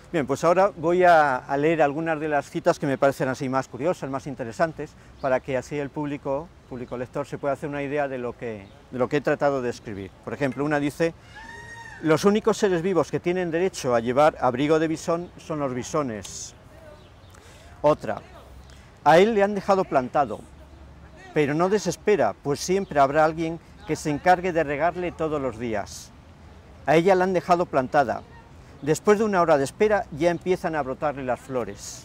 Bien, pues ahora voy a leer algunas de las citas que me parecen así más curiosas, más interesantes, para que así el público lector se pueda hacer una idea de lo que he tratado de escribir. Por ejemplo, una dice: los únicos seres vivos que tienen derecho a llevar abrigo de bisón son los bisones. Otra: a él le han dejado plantado, pero no desespera, pues siempre habrá alguien que se encargue de regarle todos los días. A ella la han dejado plantada. Después de una hora de espera ya empiezan a brotarle las flores.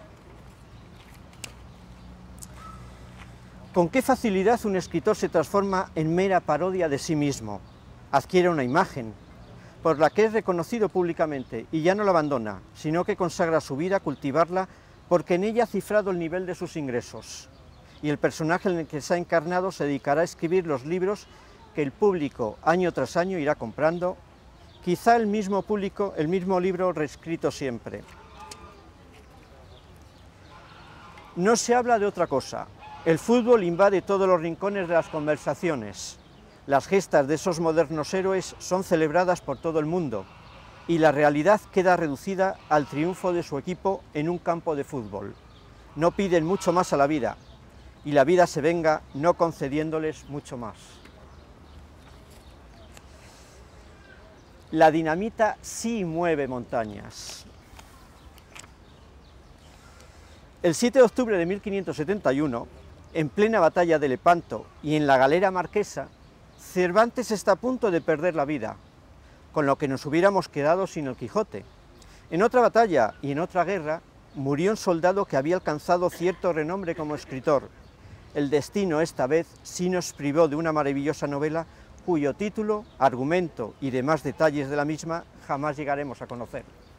¿Con qué facilidad un escritor se transforma en mera parodia de sí mismo? Adquiere una imagen por la que es reconocido públicamente y ya no la abandona, sino que consagra su vida a cultivarla porque en ella ha cifrado el nivel de sus ingresos. Y el personaje en el que se ha encarnado se dedicará a escribir los libros que el público año tras año irá comprando, quizá el mismo libro reescrito siempre. No se habla de otra cosa. El fútbol invade todos los rincones de las conversaciones. Las gestas de esos modernos héroes son celebradas por todo el mundo y la realidad queda reducida al triunfo de su equipo en un campo de fútbol. No piden mucho más a la vida y la vida se venga no concediéndoles mucho más. La dinamita sí mueve montañas. El 7 de octubre de 1571, en plena batalla de Lepanto y en la Galera Marquesa, Cervantes está a punto de perder la vida, con lo que nos hubiéramos quedado sin el Quijote. En otra batalla y en otra guerra murió un soldado que había alcanzado cierto renombre como escritor. El destino esta vez sí nos privó de una maravillosa novela cuyo título, argumento y demás detalles de la misma jamás llegaremos a conocer.